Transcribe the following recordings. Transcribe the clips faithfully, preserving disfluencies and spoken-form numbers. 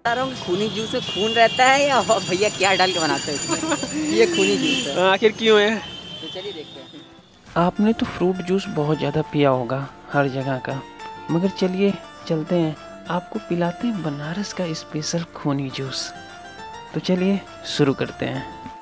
खूनी जूस में खून रहता है या भैया क्या डाल के बनाते हैं इसमें? ये खूनी जूस है। आखिर क्यों है? तो चलिए देखते हैं। आपने तो फ्रूट जूस बहुत ज़्यादा पिया होगा हर जगह का, मगर चलिए चलते हैं, आपको पिलाते हैं बनारस का स्पेशल खूनी जूस। तो चलिए शुरू करते हैं।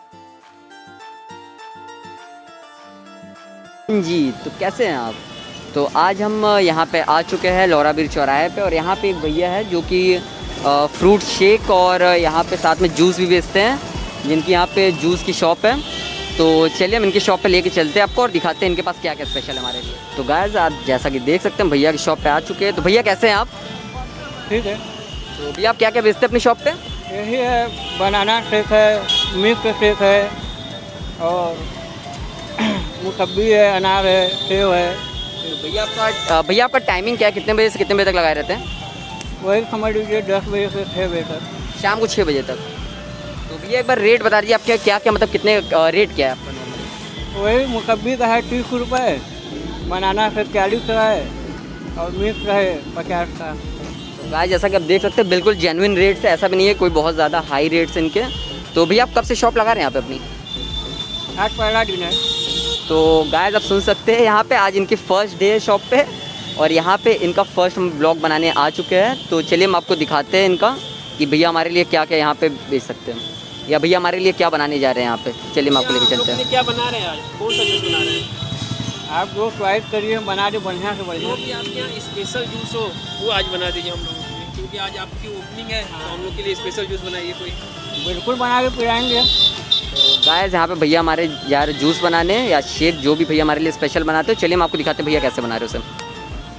जी तो कैसे हैं आप? तो आज हम यहाँ पे आ चुके हैं लोराबीर चौराहे पे, और यहाँ पे एक भैया है जो कि फ्रूट शेक और यहाँ पे साथ में जूस भी बेचते हैं, जिनकी यहाँ पे जूस की शॉप है। तो चलिए हम इनकी शॉप पे लेके चलते हैं आपको और दिखाते हैं इनके पास क्या क्या स्पेशल है हमारे लिए। तो गाइस आप जैसा कि देख सकते हैं भैया की शॉप पे आ चुके हैं। तो भैया कैसे हैं आप? ठीक है। तो भैया आप क्या क्या बेचते हैं अपनी शॉप पे? यही है, बनाना शेक है, मिल्क शेक है, और मौसम्बी है, अनार है, सेब है। तो भैया आपका भैया आपका टाइमिंग क्या है? कितने बजे से कितने बजे तक लगाए रहते हैं? वही समझ लीजिए दस बजे से छः बजे तक, शाम को छः बजे तक। तो भैया एक बार रेट बता दीजिए आपके क्या क्या, मतलब कितने रेट क्या है आपका नॉर्मली? वही मौसम्बी का है तीस रुपये, बनाना शेक चालीस का है, और मिल्क है पचास का। तो गाइस जैसा कि आप देख सकते हैं बिल्कुल जेन्युइन रेट से, ऐसा भी नहीं है कोई बहुत ज़्यादा हाई रेट्स इनके। तो भैया आप कब से शॉप लगा रहे हैं यहाँ पे अपनी? आज पहला दिन है। तो गाइस आप सुन सकते हैं यहाँ पे आज इनकी फर्स्ट डे है शॉप पे, और यहाँ पे इनका फर्स्ट हम ब्लॉग बनाने आ चुके हैं। तो चलिए हम आपको दिखाते हैं इनका कि भैया हमारे लिए क्या क्या यहाँ पे बेच सकते हैं, या भैया हमारे लिए क्या बनाने जा रहे हैं यहाँ पे। चलिए हम आपको लेके चलते हैं। क्या बना रहे हैं आज? कौन सा जूस बना रहे हैं? आप जो च्वाइस करिए, बना दे बढ़िया से बढ़िया। जो भी आपके यहाँ स्पेशल जूस हो वो आज बना दीजिए हम लोगों के लिए, क्योंकि आज आपकी ओपनिंग है। तो हम लोग के लिए स्पेशल जूस बनाइए कोई। बिल्कुल बना के पिलाएंगे। तो गाइस यहाँ पे भैया हमारे जा रहे जूस बनाने या शेक, जो भी भैया हमारे लिए स्पेशल बनाते हैं। चलिए हम आपको दिखाते हैं भैया कैसे बना रहे हो उसे।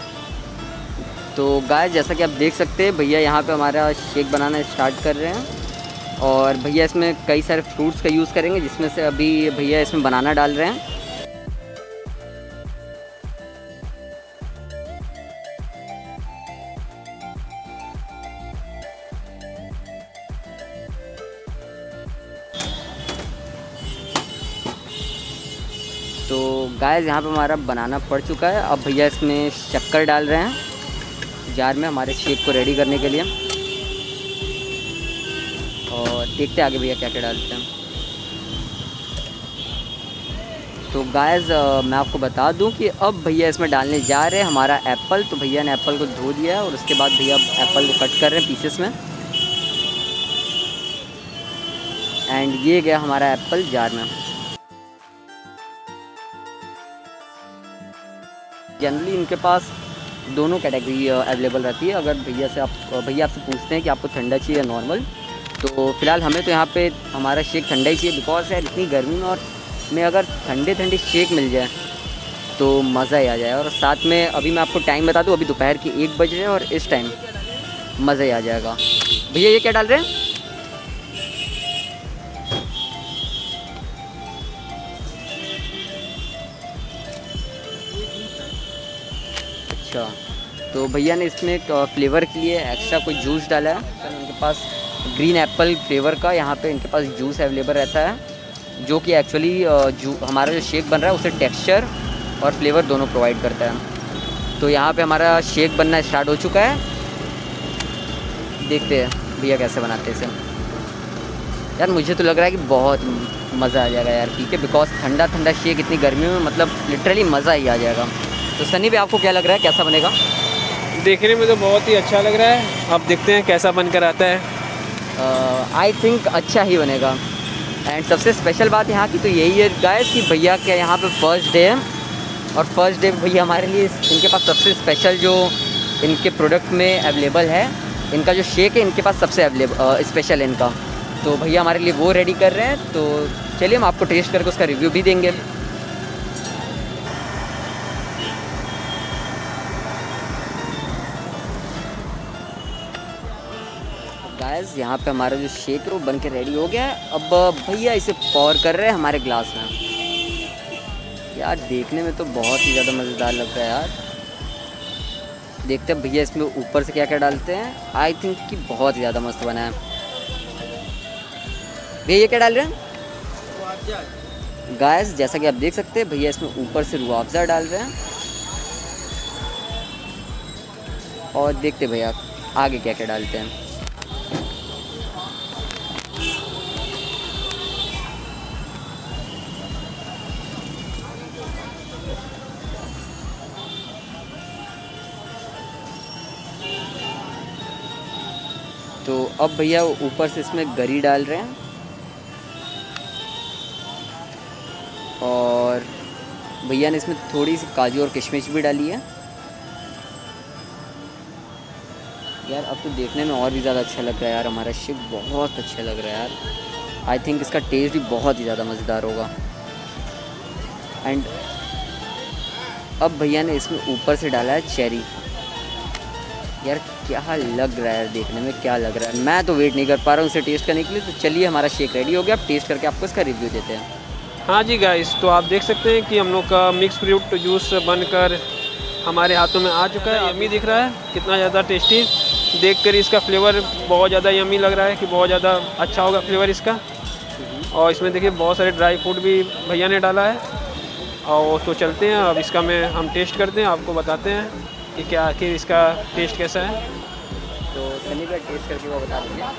तो गाइस जैसा कि आप देख सकते हैं भैया यहाँ पे हमारा शेक बनाना स्टार्ट कर रहे हैं, और भैया इसमें कई सारे फ्रूट्स का यूज़ करेंगे, जिसमें से अभी भैया इसमें बनाना डाल रहे हैं। तो गाइस यहाँ पे हमारा बनाना पड़ चुका है। अब भैया इसमें शक्कर डाल रहे हैं जार में हमारे शेक को रेडी करने के लिए, और देखते हैं आगे भैया क्या क्या डालते हैं। तो गाइस मैं आपको बता दूं कि अब भैया इसमें डालने जा रहे हैं हमारा एप्पल। तो भैया ने एप्पल को धो दिया है, और उसके बाद भैया एप्पल को कट कर रहे हैं पीसेस में, एंड ये गया हमारा एप्पल जार में। जनरली इनके पास दोनों कैटेगरी अवेलेबल रहती है। अगर भैया से आप भैया आपसे पूछते हैं कि आपको ठंडा चाहिए या नॉर्मल, तो फ़िलहाल हमें तो यहाँ पे हमारा शेक ठंडा ही चाहिए, बिकॉज यार इतनी गर्मी में और में अगर ठंडे ठंडे शेक मिल जाए तो मज़ा ही आ जाए। और साथ में अभी मैं आपको टाइम बता दूँ, अभी दोपहर के एक बज रहे हैं, और इस टाइम मज़ा ही आ जाएगा। भैया ये क्या डाल रहे हैं? अच्छा, तो भैया ने इसमें एक फ्लेवर के लिए एक्स्ट्रा कोई जूस डाला है। तो उनके पास ग्रीन एप्पल फ्लेवर का यहाँ पे इनके पास जूस अवेलेबल रहता है, जो कि एक्चुअली जो हमारा जो शेक बन रहा है उसे टेक्सचर और फ्लेवर दोनों प्रोवाइड करता है। तो यहाँ पे हमारा शेक बनना स्टार्ट हो चुका है, देखते हैं भैया कैसे बनाते हैं इसे। यार मुझे तो लग रहा है कि बहुत मज़ा आ जाएगा यार पी के, बिकॉज ठंडा ठंडा शेक इतनी गर्मी में, मतलब लिटरली मज़ा ही आ जाएगा। तो सनी भाई आपको क्या लग रहा है, कैसा बनेगा? देखने में तो बहुत ही अच्छा लग रहा है, अब देखते हैं कैसा बनकर आता है। आई uh, थिंक अच्छा ही बनेगा। एंड सबसे स्पेशल बात यहाँ की तो यही है गाइस कि भैया के यहाँ पे फर्स्ट डे है, और फर्स्ट डे भैया हमारे लिए इनके पास सबसे स्पेशल जो इनके प्रोडक्ट में अवेलेबल है, इनका जो शेक है इनके पास सबसे अवेलेबल स्पेशल है इनका। तो भैया हमारे लिए वो रेडी कर रहे हैं। तो चलिए हम आपको टेस्ट करके उसका रिव्यू भी देंगे। गाइस यहाँ पे हमारा जो शेक है वो बन के रेडी हो गया है। अब भैया इसे पॉर कर रहे हैं हमारे ग्लास में। यार देखने में तो बहुत ही ज़्यादा मज़ेदार लग रहा है यार। देखते हैं भैया इसमें ऊपर से क्या क्या डालते हैं। आई थिंक कि बहुत ही ज़्यादा मस्त बना है। भैया ये क्या डाल रहे हैं? गाइस जैसा कि आप देख सकते हैं भैया इसमें ऊपर से रूह अफ़ज़ा डाल रहे हैं, और देखते भैया आगे क्या क्या डालते हैं। तो अब भैया ऊपर से इसमें गरी डाल रहे हैं और भैया ने इसमें थोड़ी सी काजू और किशमिश भी डाली है। यार अब तो देखने में और भी ज़्यादा अच्छा लग रहा है यार, हमारा शेक बहुत अच्छा लग रहा है यार। आई थिंक इसका टेस्ट भी बहुत ही ज़्यादा मज़ेदार होगा। एंड अब भैया ने इसमें ऊपर से डाला है चेरी। यार क्या लग रहा है देखने में, क्या लग रहा है, मैं तो वेट नहीं कर पा रहा हूँ उसे टेस्ट करने के लिए। तो चलिए हमारा शेक रेडी हो गया, अब टेस्ट करके आपको इसका रिव्यू देते हैं। हाँ जी गाइस, तो आप देख सकते हैं कि हम लोग का मिक्स फ्रूट जूस बनकर हमारे हाथों में आ चुका है। यम्मी दिख रहा है, कितना ज़्यादा टेस्टी, देखकर इसका फ्लेवर बहुत ज़्यादा यम्मी लग रहा है कि बहुत ज़्यादा अच्छा होगा फ्लेवर इसका। और इसमें देखिए बहुत सारे ड्राई फ्रूट भी भैया ने डाला है। और तो चलते हैं अब इसका मैं हम टेस्ट करते हैं, आपको बताते हैं कि क्या आखिर इसका टेस्ट कैसा है। तो सनी भैया टेस्ट करके वो बता देंगे।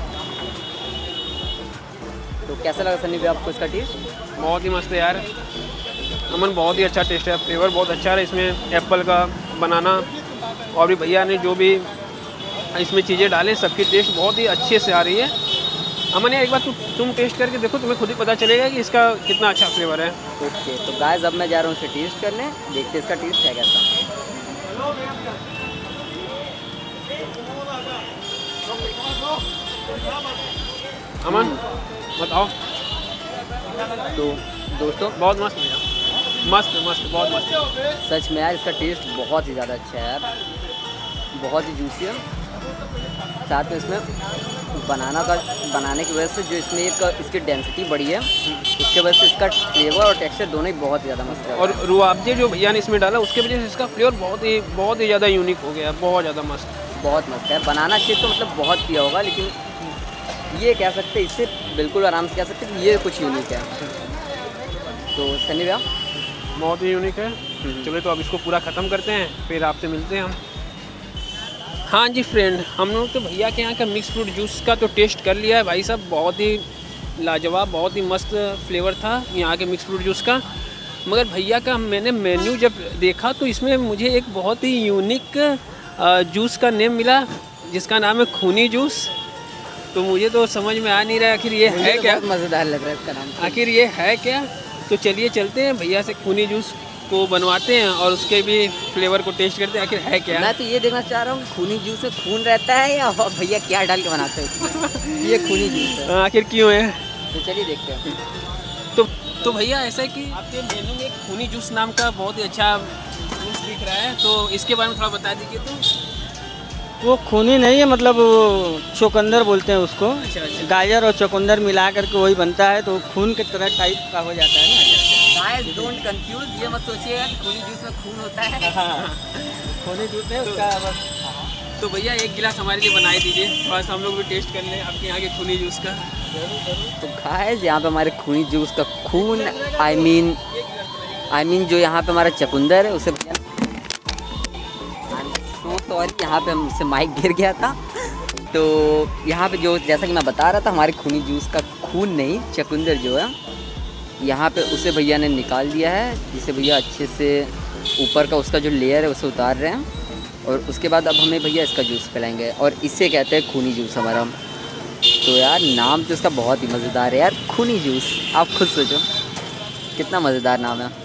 तो कैसा लगा सनी भैया आपको इसका टेस्ट? बहुत ही मस्त है यार अमन, बहुत ही अच्छा टेस्ट है, फ्लेवर बहुत अच्छा है इसमें, एप्पल का, बनाना और भी भैया ने जो भी इसमें चीज़ें डाले सबकी टेस्ट बहुत ही अच्छे से आ रही है। अमन यार एक बार तु, तुम टेस्ट करके देखो, तुम्हें खुद ही पता चलेगा कि इसका कितना अच्छा फ्लेवर है। ओके तो गाइस अब मैं जा रहा हूँ इसे टेस्ट करने, देखते हैं इसका टेस्ट है कैसा। अमन बताओ। तो दोस्तों बहुत मस्त भैया, मस्त मस्त बहुत मस्त। सच में यार इसका टेस्ट बहुत ही ज़्यादा अच्छा है यार, बहुत ही जूसी है। साथ में इसमें बनाना का बनाने की वजह से जो इसमें एक इसकी डेंसिटी बढ़ी है, उसके वजह से इसका फ्लेवर और टेक्सचर दोनों ही बहुत ज़्यादा मस्त है। और रूआबजे जो भैया ने इसमें डाला उसके वजह से इसका फ्लेवर बहुत ही बहुत ही ज़्यादा यूनिक हो गया, बहुत ज़्यादा मस्त, बहुत मस्त है। बनाना शेक तो मतलब बहुत पिया होगा, लेकिन ये कह सकते इससे बिल्कुल आराम से कह सकते कि ये कुछ यूनिक है। तो सनी भैया बहुत ही यूनिक है। चलो तो अब इसको पूरा ख़त्म करते हैं, फिर आपसे मिलते हैं हम। हाँ जी फ्रेंड, हम लोग तो भैया के यहाँ का मिक्स फ्रूट जूस का तो टेस्ट कर लिया है भाई साहब, बहुत ही लाजवाब, बहुत ही मस्त फ्लेवर था यहाँ के मिक्स फ्रूट जूस का। मगर भैया का मैंने मेन्यू जब देखा तो इसमें मुझे एक बहुत ही यूनिक जूस का नेम मिला जिसका नाम है खूनी जूस। तो मुझे तो समझ में आ नहीं रहा आखिर ये है क्या, मज़ेदार लग रहा है इसका नाम, आखिर ये है क्या। तो चलिए चलते हैं भैया से खूनी जूस को बनवाते हैं और उसके भी फ्लेवर को टेस्ट करते हैं आखिर है क्या। मैं तो ये देखना चाह रहा हूँ खूनी जूस में खून रहता है या भैया क्या डाल के बनाते हैं। ये खूनी जूस है, आखिर क्यों है। तो चलिए देखते हैं। तो तो भैया ऐसा है कि आपके मेनू में एक खूनी जूस नाम का बहुत ही अच्छा जूस दिख रहा है, तो इसके बारे में थोड़ा बता दीजिए। तो वो खूनी नहीं है, मतलब वो चुकंदर बोलते हैं उसको। अच्छा अच्छा गाजर और चुकंदर मिला करके वही बनता है, तो खून की तरह टाइप का हो जाता है ना। गाइस डोंट कंफ्यूज, ये मत सोचिएगा कि खूनी जूस में खून होता है। हाँ, खूनी जूस है उसका बस। तो भैया एक गिलास हमारे लिए बनाई दीजिए, थोड़ा सा हम लोग भी टेस्ट कर लें आपके यहाँ के खूनी जूस का। तो गाइस यहाँ पे हमारे खूनी जूस का खून आई मीन आई मीन जो यहाँ पे हमारा चकुंदर है उसे तो सॉरी यहाँ पे हमसे माइक गिर गया था। तो यहाँ पे जो जैसा कि मैं बता रहा था हमारे खूनी जूस का खून नहीं चकुंदर जो है यहाँ पे उसे भैया ने निकाल दिया है, जिसे भैया अच्छे से ऊपर का उसका जो लेयर है उसे उतार रहे हैं। और उसके बाद अब हमें भैया इसका जूस पिलाएंगे और इसे कहते हैं खूनी जूस हमारा। तो यार नाम तो इसका बहुत ही मज़ेदार है यार, खूनी जूस। आप खुद सोचो कितना मज़ेदार नाम है।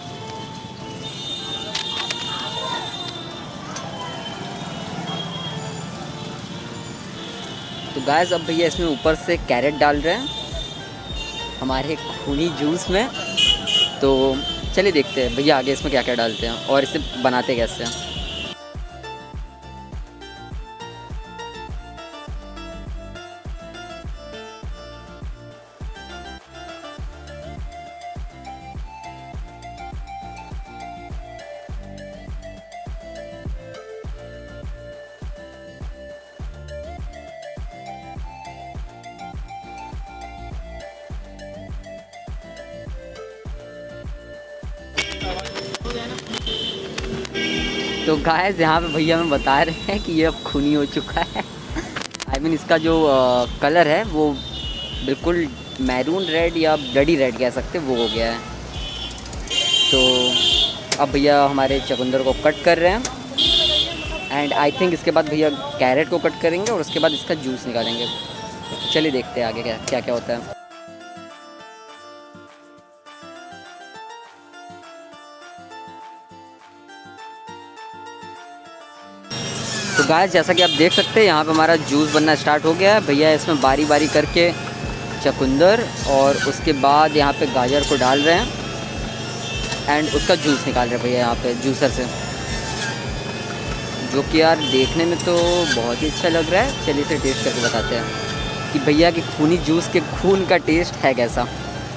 तो गाइस अब भैया इसमें ऊपर से कैरेट डाल रहे हैं हमारे खूनी जूस में। तो चलिए देखते हैं भैया आगे इसमें क्या क्या डालते हैं और इसे बनाते कैसे हैं। तो गाइस यहाँ पे भैया हमें बता रहे हैं कि ये अब खूनी हो चुका है। आई मीन इसका जो आ, कलर है वो बिल्कुल मैरून रेड या ब्लडी रेड कह सकते वो हो गया है। तो अब भैया हमारे चकुंदर को कट कर रहे हैं एंड आई थिंक इसके बाद भैया कैरेट को कट करेंगे और उसके बाद इसका जूस निकालेंगे। चलिए देखते हैं आगे क्या क्या क्या होता है। तो गाइस जैसा कि आप देख सकते हैं यहाँ पे हमारा जूस बनना स्टार्ट हो गया है। भैया इसमें बारी बारी करके चुकंदर और उसके बाद यहाँ पे गाजर को डाल रहे हैं एंड उसका जूस निकाल रहे हैं भैया यहाँ पे जूसर से, जो कि यार देखने में तो बहुत ही अच्छा लग रहा है। चलिए इसे टेस्ट करके बताते हैं कि भैया के खूनी जूस के खून का टेस्ट है कैसा।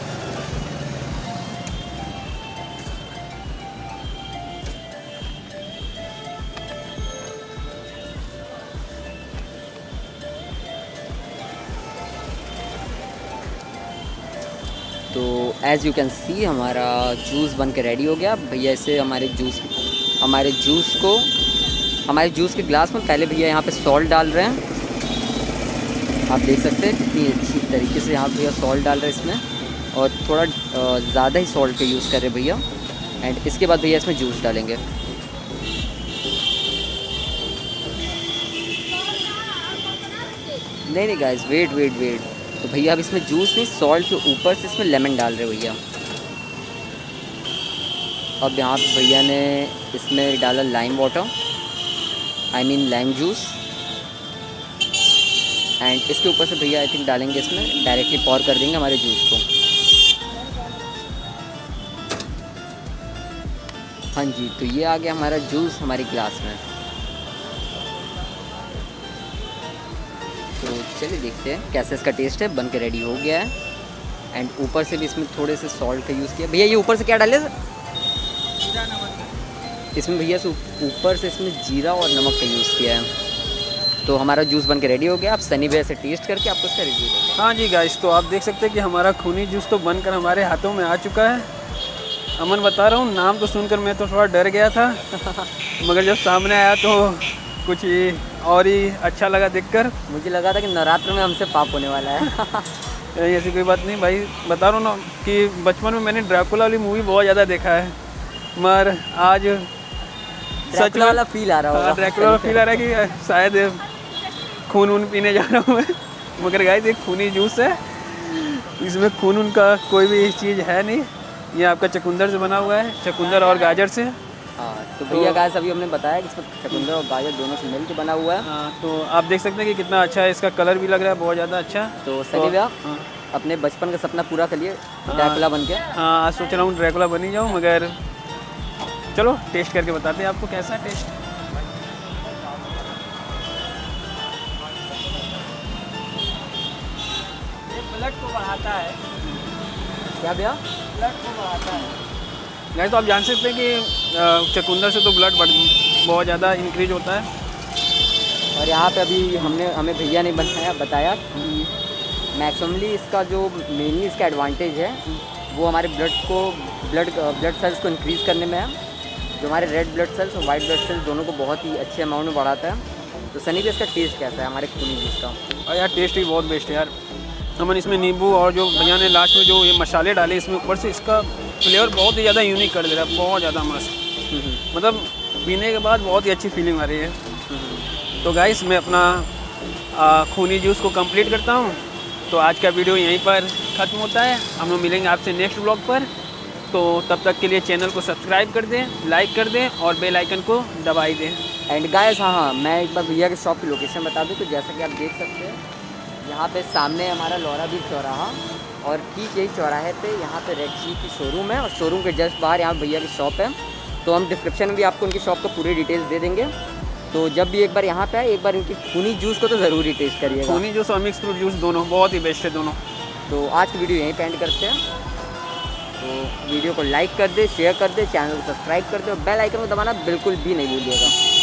तो एज़ यू कैन सी हमारा जूस बन के रेडी हो गया। भैया इसे हमारे जूस हमारे जूस को हमारे जूस के ग्लास में पहले भैया यहाँ पे सॉल्ट डाल रहे हैं। आप देख सकते हैं कितनी अच्छी तरीके से यहाँ भैया सॉल्ट डाल रहे हैं इसमें, और थोड़ा ज़्यादा ही सॉल्ट का यूज़ कर रहे हैं भैया। एंड इसके बाद भैया इसमें जूस डालेंगे। नहीं नहीं गाइस, वेट वेट वेट तो भैया अब इसमें जूस नहीं, सॉल्ट के ऊपर से इसमें लेमन डाल रहे भैया। अब यहाँ पे भैया ने इसमें डाला lime water, I mean lime juice, and इसके ऊपर से भैया आई थिंक डालेंगे इसमें, डायरेक्टली पॉर कर देंगे हमारे जूस को। हाँ जी, तो ये आ गया हमारा जूस हमारे गिलास में। तो चलिए देखते हैं कैसे इसका टेस्ट है। बन के रेडी हो गया है एंड ऊपर से भी इसमें थोड़े से सॉल्ट का यूज़ किया। भैया ये ऊपर से क्या डाले इसमें? भैया से ऊपर से इसमें जीरा और नमक का यूज़ किया है। तो हमारा जूस बन के रेडी हो गया। आप सनी भैया से टेस्ट करके आपको इसका रिव्यू देंगे। हाँ जी गाइस, तो आप देख सकते हैं कि हमारा खूनी जूस तो बनकर हमारे हाथों में आ चुका है। अमन बता रहा हूँ, नाम तो सुनकर मैं तो थोड़ा डर गया था मगर जब सामने आया तो कुछ ही और ही अच्छा लगा देखकर। मुझे लगा था कि नवरात्र में हमसे पाप होने वाला है। ऐसी कोई बात नहीं भाई, बता रहा हूँ ना कि बचपन में मैंने ड्रैकुला वाली मूवी बहुत ज़्यादा देखा है, मगर आज सच वाला फील आ रहा होगा। ड्रैकुला वाला फील आ रहा है कि शायद खून वून पीने जा रहा हूँ मैं। मगर गाइस ये खूनी जूस है, इसमें खून वून का कोई भी चीज़ है नहीं। ये आपका चुकंदर से बना हुआ है, चुकंदर और गाजर से। हाँ, तो भैया गाइस अभी हमने बताया कि इसमें चुकंदर और गाजर दोनों से मिल के बना हुआ है। हाँ, तो आप देख सकते हैं कि कितना अच्छा है, इसका कलर भी लग रहा है बहुत ज़्यादा अच्छा। तो सनी भैया हाँ, अपने बचपन का सपना पूरा कर लिए ड्रैकुला बन के। हाँ, आज सोच रहा हूँ ड्रैकुला बन ही जाऊँ, मगर चलो टेस्ट करके बताते हैं आपको कैसा है टेस्ट। ये ब्लड को बढ़ाता है। क्या भैया? ब्लड को बढ़ाता है। नहीं तो आप जान सकते हैं कि चुकंदर से तो ब्लड बढ़ बहुत ज़्यादा इंक्रीज होता है। और यहाँ पे अभी हमने हमें भैया ने बताया बताया कि मैक्सिमली इसका जो मेनली इसका एडवांटेज है वो हमारे ब्लड को ब्लड ब्लड सेल्स को इंक्रीज़ करने में है, जो हमारे रेड ब्लड सेल्स और वाइट ब्लड सेल्स दोनों को बहुत ही अच्छे अमाउंट में बढ़ाता है। तो सनी भी इसका टेस्ट कैसा है हमारे खूनी जूस का? और यार टेस्ट भी बहुत बेस्ट है यार। हमने इसमें नींबू और जो भैया ने लास्ट में जो ये मसाले डाले इसमें ऊपर से, इसका फ्लेवर बहुत ही ज़्यादा यूनिक कर दे रहा है, बहुत ज़्यादा मस्त। मतलब पीने के बाद बहुत ही अच्छी फीलिंग आ रही है। तो गाइस मैं अपना आ, खूनी जूस को कंप्लीट करता हूँ। तो आज का वीडियो यहीं पर ख़त्म होता है। हम लोग मिलेंगे आपसे नेक्स्ट व्लॉग पर। तो तब तक के लिए चैनल को सब्सक्राइब कर दें, लाइक कर दें और बेल आइकन को दबाई दें। एंड गाइस हाँ हाँ मैं एक बार भैया के शॉप की लोकेशन बता दूँ। तो जैसा कि आप देख सकते हैं यहाँ पे सामने हमारा लौरा बीच चौराहा, और ठीक यही चौराहे पे यहाँ पे रेड शीप की शोरूम है, और शोरूम के जस्ट बाहर यहाँ भैया की शॉप है। तो हम डिस्क्रिप्शन में भी आपको उनकी शॉप का पूरी डिटेल्स दे देंगे। तो जब भी एक बार यहाँ पे आए, एक बार इनकी खूनी जूस को तो ज़रूर ही टेस्ट करिएगा। खूनी जूस और मिक्स फ्रूट जूस दोनों बहुत ही बेस्ट है दोनों। तो आज की वीडियो यहीं पे एंड करते हैं। तो वीडियो को लाइक कर दे, शेयर कर दे, चैनल को सब्सक्राइब कर दे और बेल आइकन को दबाना बिल्कुल भी नहीं भूलिएगा।